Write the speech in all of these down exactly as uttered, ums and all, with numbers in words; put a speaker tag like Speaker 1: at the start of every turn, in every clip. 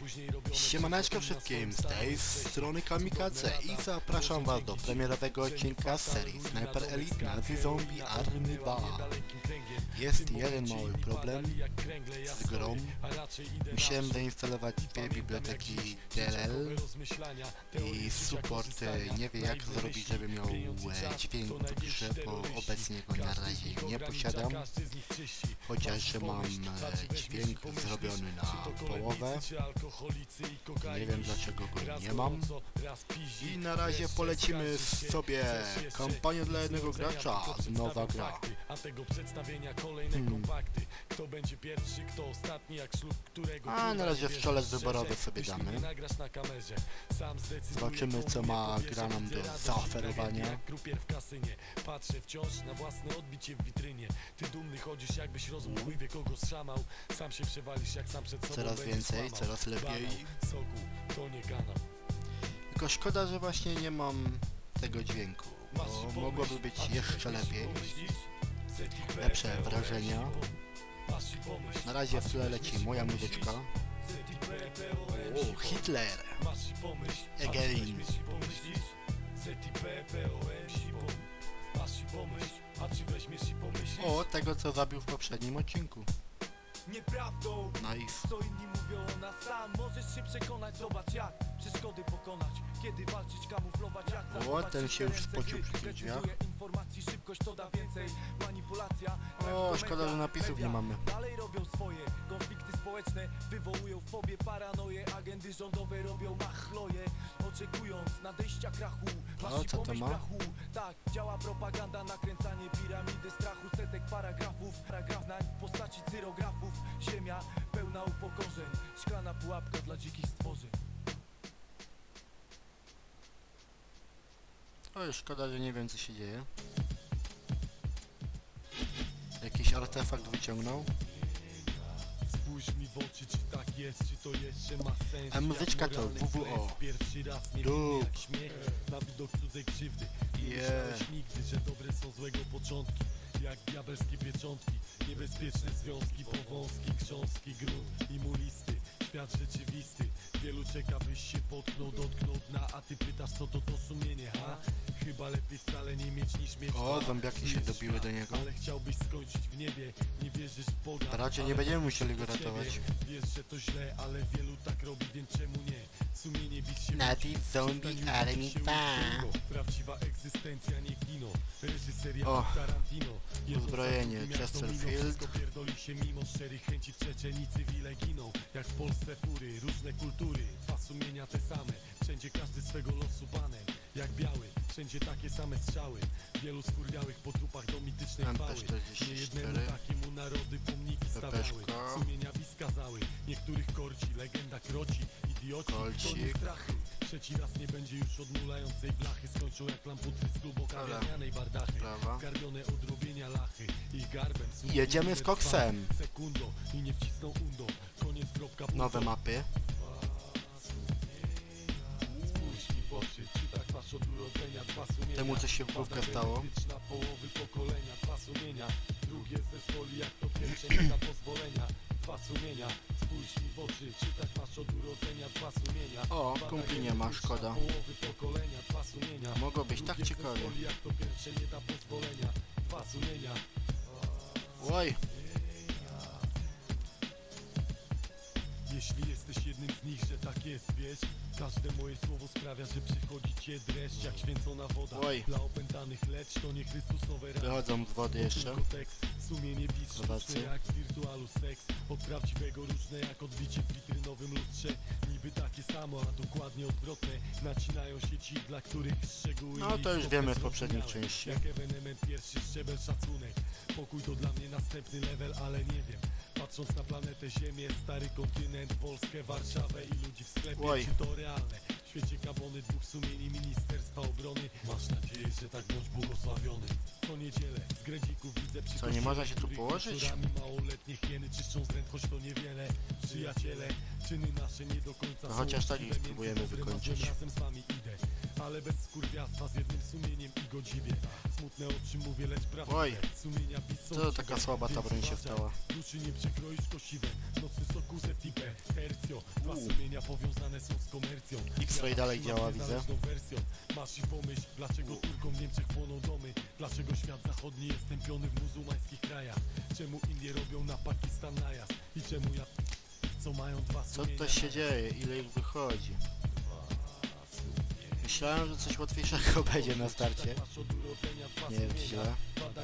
Speaker 1: Siemaneczko wszystkim, z tej strony Kamikaze i zapraszam was do premierowego odcinka z serii Sniper Elite Nazi Zombie Army dwa. Jest jeden mały problem z grą. Musiałem zainstalować dwie biblioteki D L L i support nie wie jak zrobić, żeby miał dźwięk w grze, bo obecnie go na razie nie posiadam. Chociaż mam dźwięk zrobiony na połowę. Nie wiem dlaczego go nie mam. I na razie polecimy sobie kampanię dla jednego gracza, nowa gra. Hmm. A na razie strzelec wyborowy sobie damy. Zobaczymy co ma gra nam do zaoferowania. Coraz więcej, coraz lepiej. Tylko szkoda, że właśnie nie mam tego dźwięku, bo mogłoby być jeszcze lepiej. Lepsze wrażenia. Na razie w tle leci moja muzyczka. O, Hitler! Again! O, tego co zabił w poprzednim odcinku.
Speaker 2: Nieprawdą,
Speaker 1: nice.
Speaker 2: Co inni mówią o nas, sam możesz się przekonać. Zobacz jak przeszkody pokonać, kiedy walczyć, kamuflować jak.
Speaker 1: O, ten się już spocił przy tych drzwiach.
Speaker 2: Informacji szybkość to da więcej, manipulacja.
Speaker 1: O, szkoda, że napisów nie mamy.
Speaker 2: Dalej robią swoje, konflikty społeczne wywołują fobię, paranoje, agendy rządowe robią machloje, oczekując nadejścia krachu.
Speaker 1: O, co to ma?
Speaker 2: Tak, działa propaganda, nakręcanie piramidy strachu, setek paragrafów, paragraf nań w postaci cyrografów. Ziemia pełna upokorzeń, szklana pułapka dla dzikich stworzeń.
Speaker 1: O, szkoda, że nie wiem co się dzieje. Jakiś artefakt wyciągnął.
Speaker 2: Spójrz mi w oczy, czy tak jest, czy to jeszcze ma sens.
Speaker 1: A muzyczka to W W O.
Speaker 2: Pierwszy raz nie wiem jak śmiech na widok cudzej krzywdy. Nie myślałeś nigdy, że dobre są złego początki. Jak diabelskie pieczątki, niebezpieczne związki, powązki, książki, grunt i mulisty. Świat rzeczywisty, wielu czeka byś się potknął, dotknął dna. A ty pytasz co to to sumienie, ha? Chyba lepiej wcale nie mieć niż mieć.
Speaker 1: O, zombiaki się dobiły do niego.
Speaker 2: Ale chciałbyś skończyć w niebie, nie wierzysz w Boga.
Speaker 1: Raczej nie będziemy musieli go ratować.
Speaker 2: Wiesz, że to źle, ale wielu tak robi, więc czemu nie? Sumienie bić się
Speaker 1: Nazi Zombie Army dwa.
Speaker 2: Prawdziwa egzystencja, nie kino. Reżyseria
Speaker 1: O,
Speaker 2: Tarantino.
Speaker 1: uzbrojenie Chesterfield.
Speaker 2: Pierdoli się mimo szczerych chęci w Czeczeni cywile giną. Jak w Polsce fury, różne kultury. Dwa sumienia te same. Wszędzie każdy swego losu panem. Jak biały, wszędzie takie same strzały. Wielu skurwiałych po trupach do mitycznej chwały. Nie jednemu takiemu narody pomniki stawiały. Sumienia wyskazały. Niektórych korci, legenda kroci. Idioci, to nie strachy. Trzeci raz nie będzie już odmulającej blachy. Skończą jak lampucy z klubu kawiarnianej bardachy. Zgarbione od robienia lachy. Ich garbem
Speaker 1: jedziemy z koksem.
Speaker 2: Sekundo i nie wcisną undo. Koniec kropka.
Speaker 1: Nowe mapy. Temu coś się w główkę stało.
Speaker 2: Połowy pokolenia, dwa sumienia. Drugie ze soli jak to pierwsze nie da pozwolenia. Dwa sumienia, spójrz mi w oczy, czy tak masz od urodzenia. Dwa sumienia.
Speaker 1: O, kumpli nie ma, szkoda.
Speaker 2: Połowy pokolenia, dwa sumienia.
Speaker 1: Mogło być tak ciekawie.
Speaker 2: Jak to pierwsze nie da pozwolenia. Dwa sumienia.
Speaker 1: Oj.
Speaker 2: Jeśli jesteś jednym z nich, że tak jest, wiesz. Każde moje słowo sprawia, że przychodzi cię dreszcz jak święcona woda.
Speaker 1: Oj.
Speaker 2: Dla opętanych lecz to nie Chrystusowe rany.
Speaker 1: Wychodzą z wody jeszcze.
Speaker 2: Sumienie bliższe jak w wirtualu seks. Od prawdziwego różne jak odbicie w witrynowym lustrze. Niby takie samo, a dokładnie odwrotne. Nacinają się ci, dla których szczegóły.
Speaker 1: No to już wiemy z poprzednich części.
Speaker 2: Jak ewenement pierwszy szczebel szacunek. Pokój to dla mnie następny level, ale nie wiem. Patrząc na planetę Ziemię, stary kontynent, Polskę, Warszawę i ludzi w sklepie,
Speaker 1: Oj.
Speaker 2: czy to realne? świecie kabony dwóch sumieni Ministerstwa Obrony. Masz nadzieję, że tak bądź błogosławiony. Co niedzielę z Gredzików widzę przy
Speaker 1: Co, nie można się tu położyć?
Speaker 2: wieczorami małoletnie hieny czyszczą z ręk, choć to niewiele. Przyjaciele, czyny nasze nie do końca
Speaker 1: To
Speaker 2: są
Speaker 1: chociaż tak ich
Speaker 2: uczciwe,
Speaker 1: spróbujemy
Speaker 2: między dobrem a
Speaker 1: wykończyć.
Speaker 2: złem razem z wami idę, ale bez skurwiastwa, z jednym sumieniem i godziwie. Smutne oczy mówię, lecz prawdziwe.
Speaker 1: Oj,
Speaker 2: Sumienia PiS są
Speaker 1: co
Speaker 2: siwe,
Speaker 1: taka słaba ta
Speaker 2: więc
Speaker 1: broń się
Speaker 2: uważaj,
Speaker 1: stała?
Speaker 2: duszy nie przekroisz kosiwem. Nocy soku zetipę, tercio. Dwa sumienia powiązane są z komercją.
Speaker 1: X-Ray dalej
Speaker 2: Mam
Speaker 1: działa, widzę.
Speaker 2: niezależną wersją. Masz i pomyśl, dlaczego Turkom w Niemczech płoną domy? Dlaczego świat zachodni jest tępiony w muzułmańskich krajach? Czemu Indie robią na Pakistan najazd? I czemu ja... co mają dwa
Speaker 1: Co
Speaker 2: sumienia?
Speaker 1: to się dzieje? Ile ich wychodzi? Myślałem, że coś łatwiejszego będzie na starcie. Nie wiem, czy źle.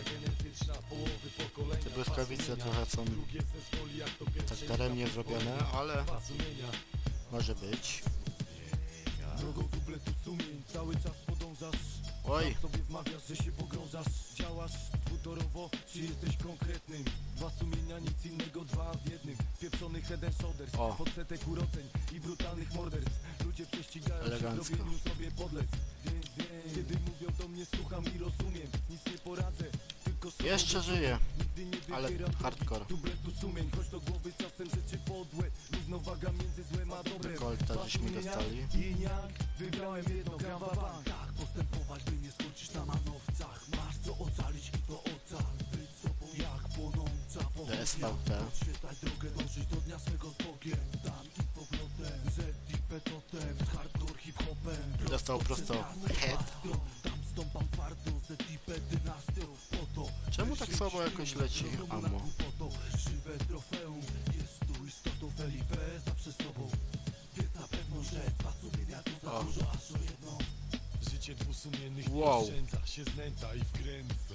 Speaker 1: Te błyskawice trochę są tak daremnie zrobione, ale może być.
Speaker 2: Drogą dubletu sumień cały czas podążasz.
Speaker 1: Oj,
Speaker 2: Sobie wmawiasz, że się pogrążasz. Działasz dwutorowo, czy jesteś konkretnym? Dwa sumienia, nic innego, dwa w jednym. Pieprzony head and shoulders,
Speaker 1: O.
Speaker 2: podsetek urodzeń i brutalnych morderstw. Ludzie prześcigają
Speaker 1: Elegancko.
Speaker 2: się w robieniu sobie podlec. Więc wiem, kiedy mówią do mnie, słucham i rozumiem. Nic nie poradzę, tylko sobie
Speaker 1: jeszcze żyje,
Speaker 2: nigdy nie
Speaker 1: ale
Speaker 2: wybieram
Speaker 1: hardcore.
Speaker 2: dubletu sumień, choć do głowy czasem rzeczy podłe. Równowaga między złem a dobrem.
Speaker 1: Kolta żeśmy dostali.
Speaker 2: Yin yang, wybrałem jedno, gram w bank. Tak postępować, by nie skończyć na manowcach. Masz co ocalić i to ocal. Być sobą jak płonąca pochodnia.
Speaker 1: D S V T.
Speaker 2: Podświetlaj drogę, dążyć do dnia swego z Bogiem. Tam i z powrotem, Z i petotem, z hardcore hip-hopem.
Speaker 1: Dostał prosto head.
Speaker 2: Tam stąpam twardo, Z i P dynastią. Po to,
Speaker 1: Czemu tak słabo jakoś leci ammo?
Speaker 2: żywe trofeum jest tu istotą F L I P zawsze z tobą. Wiedz na pewno, że dwa sumienia to za
Speaker 1: O.
Speaker 2: dużo, aż o jedno. Życie dwusumiennych
Speaker 1: Wow.
Speaker 2: nie oszczędza, się znęca i wkręca.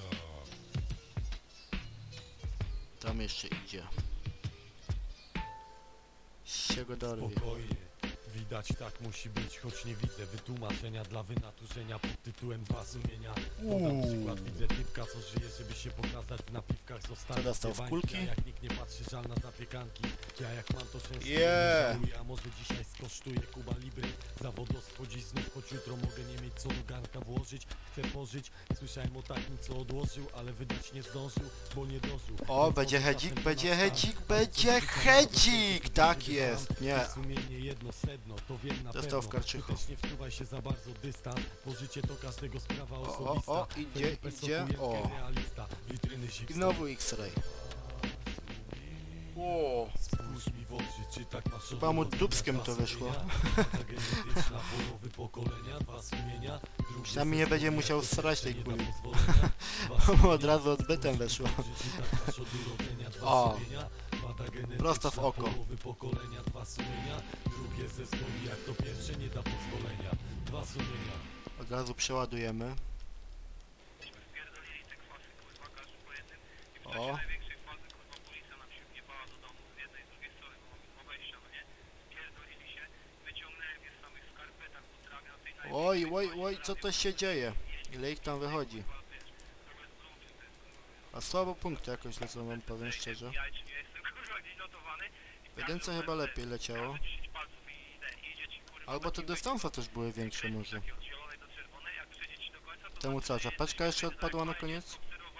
Speaker 1: Tam jeszcze idzie. Się go dorwie.
Speaker 2: Spokojnie, widać tak musi być, choć nie widzę wytłumaczenia dla wynaturzenia pod tytułem dwa sumienia. Podam przykład, widzę typka, co żyje, żeby się pokazać w napiwkach. Zostanie
Speaker 1: Co dostał, w
Speaker 2: zjebańki,
Speaker 1: kulki?
Speaker 2: a jak nikt nie patrzy, żal na zapiekanki. Ja jak mam to często
Speaker 1: Yeah.
Speaker 2: nie żałuję, a może dzisiaj skosztuję Kuba Libry. Zawodowstwo dziś znów, choć jutro mogę nie mieć co do garnka włożyć. Chcę pożyć, słyszałem o takim, co odłożył, ale wydać nie zdążył, bo nie dożył.
Speaker 1: O, będzie hedzik, będzie hedzik, będzie hedzik! Tak jest, nie.
Speaker 2: Sumienie jedno sedno, to wiem na
Speaker 1: Dostał w
Speaker 2: pewno.
Speaker 1: karczychu.
Speaker 2: Ty też nie wczuwaj się za bardzo dystans, bo życie to każdego sprawa
Speaker 1: o,
Speaker 2: osobista.
Speaker 1: o, idzie,
Speaker 2: Felipe
Speaker 1: idzie,
Speaker 2: Sokujewka,
Speaker 1: o.
Speaker 2: realista, witryny
Speaker 1: I
Speaker 2: zipsy.
Speaker 1: znowu X-Ray. O,
Speaker 2: Spójrz mi w oczy, czy tak masz
Speaker 1: chyba mu
Speaker 2: odwrócenia,
Speaker 1: dupskiem
Speaker 2: dwa
Speaker 1: to wyszło.
Speaker 2: sumienia, data genetyczna, połowy pokolenia, dwa sumienia, drugie
Speaker 1: Przynajmniej nie będzie
Speaker 2: zespoły,
Speaker 1: musiał
Speaker 2: jak to
Speaker 1: srać tej
Speaker 2: serce nie
Speaker 1: kuli.
Speaker 2: da pozwolenia, dwa
Speaker 1: Bo od razu odbytem weszło.
Speaker 2: Czy tak masz od urodzenia, dwa
Speaker 1: O.
Speaker 2: sumienia, data genetyczna,
Speaker 1: Prosto w oko.
Speaker 2: połowy pokolenia, dwa sumienia, drugie zespoły, jak to pierwsze nie da pozwolenia, dwa sumienia.
Speaker 1: Od razu przeładujemy. O, oj, oj, oj, co to się dzieje? Ile ich tam wychodzi? A słabo punkty jakoś lecą, wam powiem szczerze. W jedynce chyba lepiej leciało. Albo te dystanse też były większe może. Temu co, czapeczka jeszcze odpadła na koniec?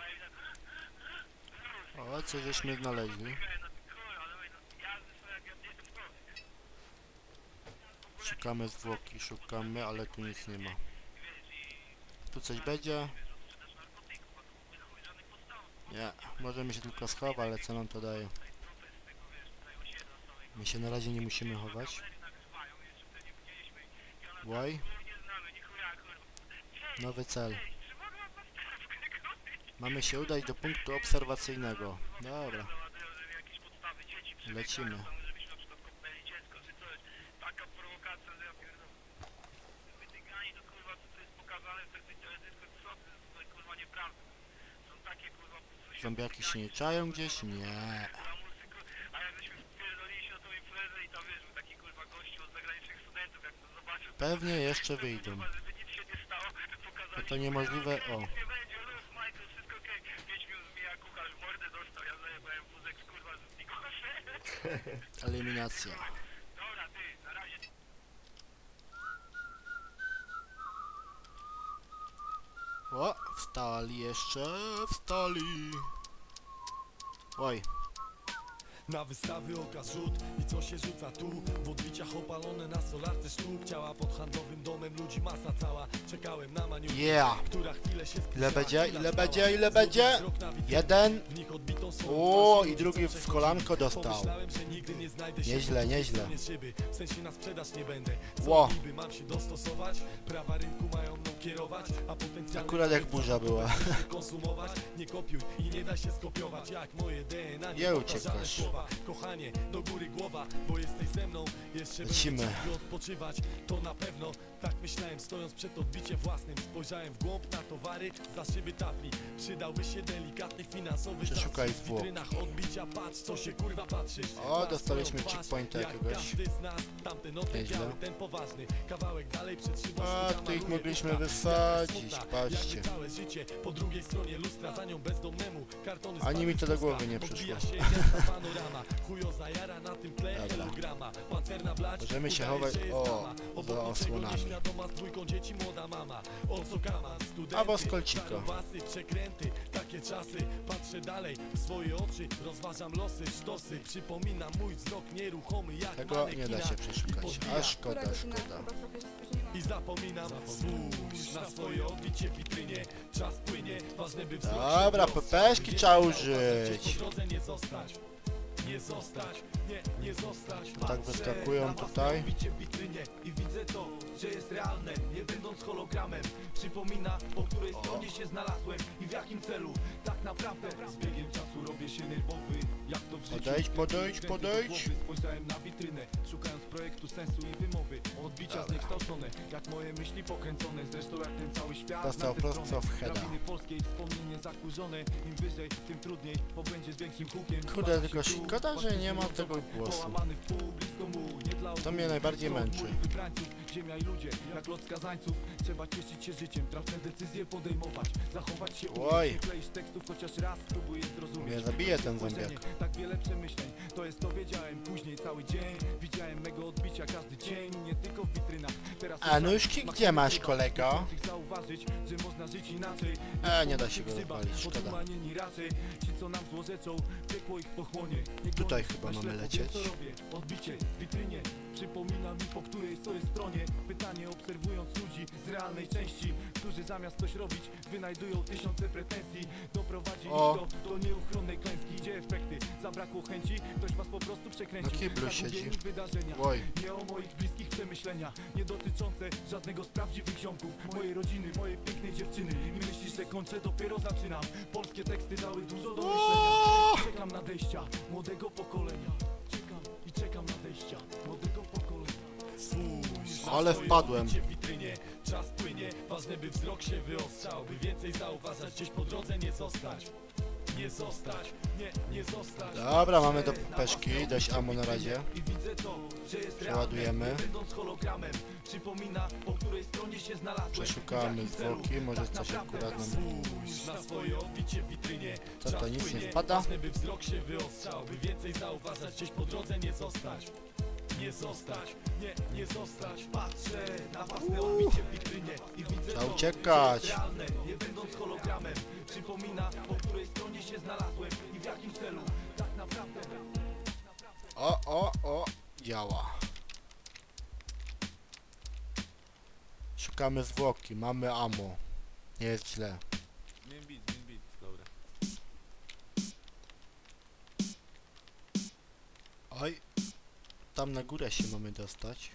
Speaker 1: O, coś żeśmy znaleźli. Szukamy zwłoki, szukamy, ale tu nic nie ma. Tu coś będzie? Nie, możemy się tylko schować, ale co nam to daje? My się na razie nie musimy chować. Łaj. Nowy cel. Mamy się udać do punktu obserwacyjnego. Dobra. Lecimy. Zombiaki się nie czają gdzieś? Nie. Pewnie jeszcze wyjdą. To, to niemożliwe. O. Eliminacja. O, wstali jeszcze, wstali. Oj.
Speaker 2: Na wystawy oka rzut i co się rzuca tu? W odbiciach opalone na solarce sztuk. Ciała pod handlowym domem, ludzi masa cała. Czekałem na maniuszkę,
Speaker 1: Yeah.
Speaker 2: która chwilę się
Speaker 1: Ile będzie,
Speaker 2: chwila
Speaker 1: ile
Speaker 2: trwała.
Speaker 1: będzie, ile będzie? Jeden.
Speaker 2: W nich odbitą są
Speaker 1: O,
Speaker 2: twarz,
Speaker 1: i drugi w kolanko dostał.
Speaker 2: Pomyślałem, że nigdy nie znajdę się
Speaker 1: Nieźle,
Speaker 2: po drugiej
Speaker 1: nieźle.
Speaker 2: stronie szyby. W sensie na sprzedaż nie będę. Co
Speaker 1: Ło.
Speaker 2: niby mam się dostosować? Prawa rynku mają mną kierować, a potencjalnie
Speaker 1: Akurat jak burza była.
Speaker 2: konsumować. Nie kopiuj i nie da się skopiować. Jak moje D N A, nie
Speaker 1: Nie
Speaker 2: powtarzane
Speaker 1: uciekasz.
Speaker 2: słowa. Kochanie, do góry głowa, bo jesteś ze mną. Jeszcze
Speaker 1: Lecimy.
Speaker 2: będę ciągle odpoczywać, to na pewno. Tak myślałem, stojąc przed odbiciem własnym. Spojrzałem w głąb na towary, za szyby tafli. Przydałby się delikatny finansowy
Speaker 1: Przeszukaj
Speaker 2: zastrzyk. W
Speaker 1: zwłok.
Speaker 2: witrynach odbicia, patrz co się kurwa patrzysz.
Speaker 1: O,
Speaker 2: Na
Speaker 1: dostaliśmy
Speaker 2: swoją twarz,
Speaker 1: checkpointa
Speaker 2: jak
Speaker 1: jakiegoś.
Speaker 2: każdy z nas, tamten
Speaker 1: Nieźle.
Speaker 2: odbiały, ten poważny. Kawałek dalej przed szybą
Speaker 1: A,
Speaker 2: sztuka
Speaker 1: tu ich
Speaker 2: maluje
Speaker 1: mogliśmy
Speaker 2: ducha.
Speaker 1: wysadzić,
Speaker 2: Jaka smutna,
Speaker 1: patrzcie.
Speaker 2: jakby całe życie po drugiej stronie lustra, za nią bezdomnemu. Kartony
Speaker 1: Ani
Speaker 2: spadły
Speaker 1: mi to
Speaker 2: z
Speaker 1: do
Speaker 2: lustra,
Speaker 1: głowy nie przyszło.
Speaker 2: odbija się jasna panorama. Chujoza jara na tym tle
Speaker 1: Dobra.
Speaker 2: holograma. Pancerna blać,
Speaker 1: Możemy się
Speaker 2: udaje,
Speaker 1: chować-
Speaker 2: że jest
Speaker 1: o,
Speaker 2: dama. Obok
Speaker 1: za
Speaker 2: niczego
Speaker 1: osłonami.
Speaker 2: nieświadoma, z dwójką dzieci młoda mama. O co kama, studenty,
Speaker 1: Albo z kolcika.
Speaker 2: starobasy, przekręty, takie czasy. Patrzę dalej w swoje oczy, rozważam losy, sztosy. Przypominam mój wzrok nieruchomy jak
Speaker 1: Tego nie da się przeszukać. A szkoda, szkoda.
Speaker 2: i zapominam, spójrz na swoje odbicie w witrynie. Czas płynie, ważne by wzrok się
Speaker 1: Dobra,
Speaker 2: dostrzec.
Speaker 1: pepeszki trzeba
Speaker 2: Gdzieś
Speaker 1: użyć.
Speaker 2: po drodze nie zostać, nie zostać, nie, nie zostać.
Speaker 1: Tak wyskakują tutaj.
Speaker 2: Odbicie w witrynie i widzę to, że jest realne, nie będąc hologramem. Przypomina, po której stronie się znalazłem i w jakim celu. Tak naprawdę z biegiem czasu robię się nerwowy. Jak to w życiu.
Speaker 1: Podejdź, podejdź,
Speaker 2: Kręty do
Speaker 1: podejdź.
Speaker 2: głowy, spojrzałem na witrynę, szukając projektu sensu i wymowy. Odbicia
Speaker 1: Dobra.
Speaker 2: zniekształcone, jak moje myśli pokręcone. Zresztą jak ten cały świat
Speaker 1: Dostał
Speaker 2: na tę
Speaker 1: prosto
Speaker 2: stronę.
Speaker 1: w heada.
Speaker 2: Prawiny polskiej, wspomnienie zakurzone. Im wyżej, tym trudniej, bo będzie z większym hukiem.
Speaker 1: Kurde, tylko szkoda, że nie ma tego głosu.
Speaker 2: Połamany w pół, blisko mu, nie dla
Speaker 1: To mnie najbardziej
Speaker 2: są
Speaker 1: męczy.
Speaker 2: chmury wybrańców, ziemia i ludzie, jak lot skazańców. Trzeba cieszyć się życiem, trafne decyzje podejmować, zachować się
Speaker 1: Oj.
Speaker 2: umiejętnie, kleisz tekstów, chociaż raz próbuję zrozumieć.
Speaker 1: Mnie zabije ten
Speaker 2: Spojrzenie,
Speaker 1: zombiak.
Speaker 2: tak wiele przemyśleń, to jest to wiedziałem. Później cały dzień, widziałem mego odbicia każdy dzień, nie tylko w witrynach. Teraz
Speaker 1: A nóżki gdzie masz, kolego?
Speaker 2: zauważyć, że można żyć inaczej.
Speaker 1: E, nie da się go wypalić, szkoda.
Speaker 2: Otumanieni raczej, ci co nam złorzeczą, piekło ich pochłonie. Nie
Speaker 1: Tutaj
Speaker 2: gonię,
Speaker 1: chyba
Speaker 2: na
Speaker 1: mamy
Speaker 2: ślepo
Speaker 1: lecieć.
Speaker 2: wiem, co robię. Odbicie w witrynie przypomina mi, po której stoję stronie. Pytanie, obserwując ludzi z realnej części, którzy zamiast coś robić wynajdują tysiące pretensji. Doprowadzi
Speaker 1: O.
Speaker 2: ich to do nieuchronnej klęski. Gdzie efekty? Zabrakło chęci? Ktoś was po prostu przekręcił.
Speaker 1: Na kiblu
Speaker 2: Zagubieni
Speaker 1: siedzi.
Speaker 2: w wydarzeniach.
Speaker 1: Oj.
Speaker 2: Nie o moich bliskich przemyślenia, nie dotyczące żadnego z prawdziwych ziomków, mojej rodziny, mojej pięknej dziewczyny. I myślisz, że kończę? Dopiero zaczynam. Polskie teksty dały dużo do myślenia. Czekam nadejścia młodego pokolenia. Czekam i czekam nadejścia młodego pokolenia. Spójrz na
Speaker 1: Ale
Speaker 2: swoje
Speaker 1: wpadłem.
Speaker 2: odbicie w witrynie. Czas płynie, ważne by wzrok się wyostrzał, by więcej zauważać, gdzieś po drodze nie zostać. Nie zostać, nie, nie zostać.
Speaker 1: Dobra, mamy do peszki, dość ammo na razie.
Speaker 2: I widzę to, że jest
Speaker 1: Przeładujemy.
Speaker 2: realne, nie będąc hologramem. Przypomina, po której stronie się znalazłem.
Speaker 1: Przeszukamy
Speaker 2: w jakim celu.
Speaker 1: zwłoki, może
Speaker 2: Tak
Speaker 1: coś
Speaker 2: naprawdę
Speaker 1: akurat nam...
Speaker 2: spójrz na swoje odbicie w witrynie.
Speaker 1: Co to,
Speaker 2: Czas
Speaker 1: nic nie
Speaker 2: płynie,
Speaker 1: wpada?
Speaker 2: ważne, by wzrok się wyostrzał, by więcej zauważać, gdzieś po drodze nie zostać. Nie zostać, nie, nie zostać. Patrzę na własne odbicie w witrynie i widzę
Speaker 1: Trzeba
Speaker 2: to,
Speaker 1: uciekać.
Speaker 2: że jest realne, nie będąc hologramem. Przypomina, po której stronie się znalazłem i w jakim celu. Tak naprawdę.
Speaker 1: O, o, o, działa. Szukamy zwłoki, mamy ammo. Nie jest źle.
Speaker 2: Zmień bit, zmień bit, dobra.
Speaker 1: Oj, tam na górę się mamy dostać.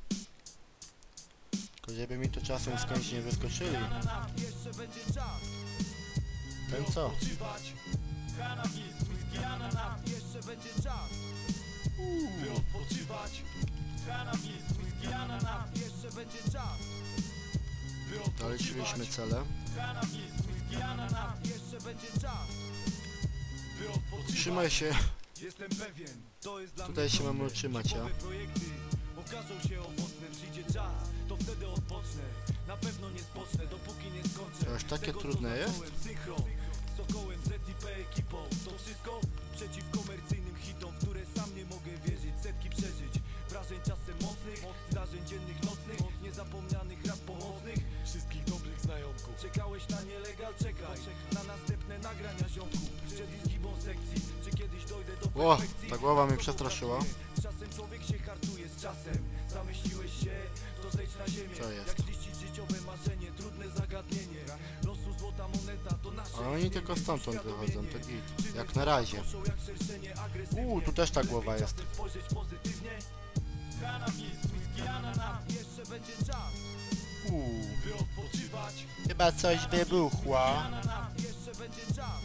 Speaker 1: Tylko żeby mi to czasem skądś nie wyskoczyli.
Speaker 2: Jeszcze będzie czas.
Speaker 1: Ten co?
Speaker 2: Odpoczywać. Cannabis, whisky, ananas. Jeszcze będzie czas. By odpoczywać. Cannabis, whisky, ananas. Jeszcze będzie czas. By odpoczywać.
Speaker 1: Doleciliśmy cele.
Speaker 2: Cannabis, whisky, ananas. Jeszcze będzie czas. By odpoczywać.
Speaker 1: Trzymaj się.
Speaker 2: Jestem pewien, to jest dla
Speaker 1: Tutaj
Speaker 2: mnie
Speaker 1: się mamy
Speaker 2: proste.
Speaker 1: utrzymać, ja.
Speaker 2: Nowe projekty okażą się owocne, przyjdzie czas, to wtedy odpocznę. Na pewno nie spocznę, dopóki nie skończę.
Speaker 1: To aż takie
Speaker 2: tego, co
Speaker 1: trudne jest?
Speaker 2: zacząłem. Synchro, z Sokołem, Z I P ekipą. To wszystko przeciw komercyjnym hitom, w które sam nie mogę wierzyć. Setki przeżyć, wrażeń czasem mocnych, zdarzeń dziennych, nocnych, niezapomnianych rad pomocnych. Wszystkich dobrych znajomków
Speaker 3: czekałeś na nielegal, czekaj na następne nagrania ziomków przed izgibą sekcji. Czy kiedyś dojdę do
Speaker 1: O,
Speaker 3: perfekcji?
Speaker 1: ta głowa mnie przestraszyła.
Speaker 3: Z czasem człowiek się hartuje, z czasem zamyśliłeś się, to zejdź na ziemię.
Speaker 1: Co jest?
Speaker 3: Jak ziścić życiowe marzenie, trudne zagadnienie. Losu złota moneta to nasze.
Speaker 1: A oni tylko stamtąd wychodzą, to git. Jak na razie. Uuu, tu też ta głowa jest.
Speaker 3: Spojrzeć pozytywnie. Kanabis, whisky, ananas, jeszcze będzie czas,
Speaker 1: Uuu,
Speaker 3: by odpoczywać.
Speaker 1: chyba coś wybuchło.
Speaker 3: Ananas, jeszcze będzie czas,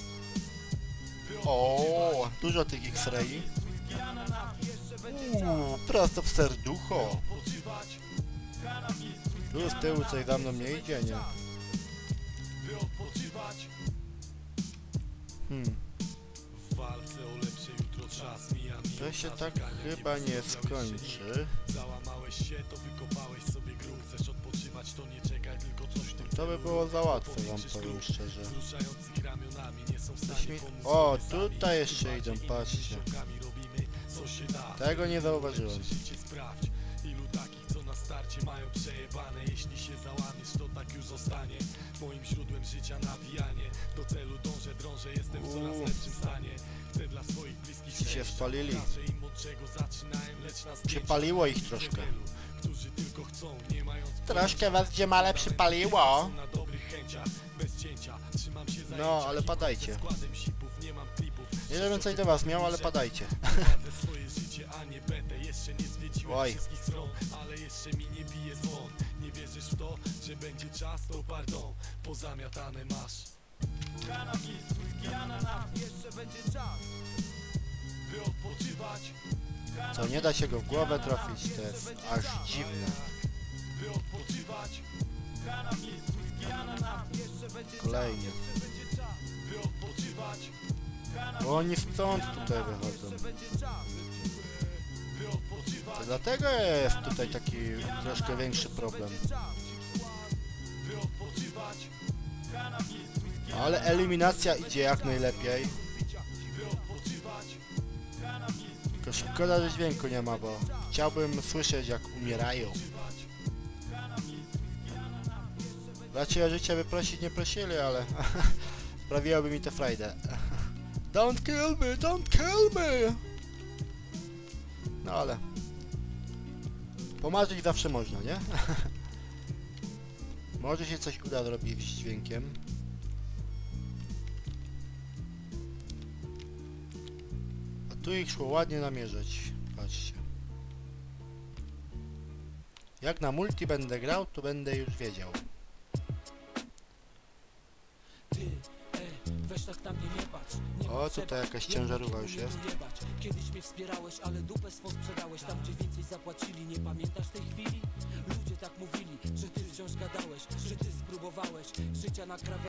Speaker 3: by
Speaker 1: O, dużo tych X-ray.
Speaker 3: whisky, ananas, jeszcze będzie czas,
Speaker 1: Uuu, prosto w serducho.
Speaker 3: odpoczywać. Kanabis, whisky,
Speaker 1: Tu z tyłu coś za mną nie idzie, nie?
Speaker 3: by odpoczywać.
Speaker 1: Hmm,
Speaker 2: W walce o lepsze jutro czas mija, mija.
Speaker 1: to się tak chyba nie skończy.
Speaker 2: Załamałeś się, to wykopałeś sobie grób. Chcesz odpoczywać, to nie czekaj, tylko coś tu.
Speaker 1: To by było za łatwe, wam powiem szczerze.
Speaker 2: Wzruszających ramionami nie są w
Speaker 1: Coś
Speaker 2: stanie
Speaker 1: mi...
Speaker 2: pomóc
Speaker 1: O,
Speaker 2: sobie sami.
Speaker 1: tutaj jeszcze
Speaker 2: Chyba
Speaker 1: idą,
Speaker 2: innymi
Speaker 1: patrzcie.
Speaker 2: środkami robimy, co się da.
Speaker 1: Tego nie zauważyłem.
Speaker 2: Lepsze życie sprawdź. Ilu takich, co na starcie mają przejebane. Jeśli się załamiesz, to tak już zostanie. Moim źródłem życia nawijanie. Do celu dążę, drążę, jestem w coraz
Speaker 1: Uuu.
Speaker 2: lepszym stanie. Chcę dla swoich bliskich
Speaker 1: Ci się
Speaker 2: szczęścia.
Speaker 1: spalili.
Speaker 2: Pokażę im, od czego zaczynałem, lecz na zdjęciach
Speaker 1: Przypaliło ich troszkę.
Speaker 2: wielu, którzy tylko chcą, nie mając
Speaker 1: Troszkę was ziemale przypaliło.
Speaker 2: na dobrych chęciach, bez cięcia. Trzymam się
Speaker 1: No,
Speaker 2: zajęcia,
Speaker 1: ale padajcie.
Speaker 2: ze składem sipów, nie mam klipów.
Speaker 1: Nie żebym coś do was miał, ale padajcie.
Speaker 2: Prowadzę swoje życie, a nie betę. Jeszcze nie zwiedziłem
Speaker 1: Oj.
Speaker 2: wszystkich stron, ale jeszcze mi nie bije dzwon. Nie wierzysz w to, że będzie czas, to pardon, pozamiatane masz.
Speaker 3: Kanabis, whisky, ananas, jeszcze będzie czas, by odpoczywać.
Speaker 1: Co, nie da się go w głowę trafić, to jest aż dziwne.
Speaker 3: By odpoczywać. Kanabis, whisky, ananas, jeszcze będzie
Speaker 1: Kolejnie.
Speaker 3: czas, jeszcze będzie czas, by odpoczywać. Kanabis,
Speaker 1: Bo oni stąd tutaj wychodzą.
Speaker 3: jeszcze będzie czas, by odpoczywać.
Speaker 1: To dlatego jest tutaj taki troszkę większy problem.
Speaker 3: By odpoczywać. Kanabis, whisky,
Speaker 1: Ale eliminacja idzie jak najlepiej.
Speaker 3: by odpoczywać. Kanabis,
Speaker 1: Tylko szkoda, że dźwięku nie ma, bo chciałbym słyszeć jak umierają. Raczej o życie by prosić nie prosili, ale sprawiłoby mi to frajdę. Don't kill me, don't kill me! No ale... Pomarzyć zawsze można, nie? Może się coś uda zrobić z dźwiękiem. A tu ich szło ładnie namierzyć. Patrzcie. Jak na multi będę grał, to będę już wiedział.
Speaker 3: ty, ej, weź tak na mnie nie patrz. Nie
Speaker 1: O,
Speaker 3: ma
Speaker 1: tutaj
Speaker 3: trzeba,
Speaker 1: jakaś
Speaker 3: ja
Speaker 1: ciężarówka
Speaker 3: nikomu
Speaker 1: już
Speaker 3: nie
Speaker 1: jest.
Speaker 3: ujebać. Kiedyś mnie wspierałeś, ale dupę swą sprzedałeś. Tam gdzie więcej zapłacili, nie pamiętasz tej chwili? Ludzie tak mówili, że ty wciąż gadałeś, że ty spróbowałeś życia na krawędzi.